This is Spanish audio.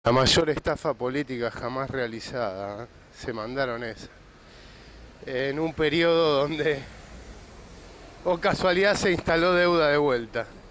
La mayor estafa política jamás realizada, ¿eh? Se mandaron esa. En un periodo donde, o casualidad, se instaló deuda de vuelta.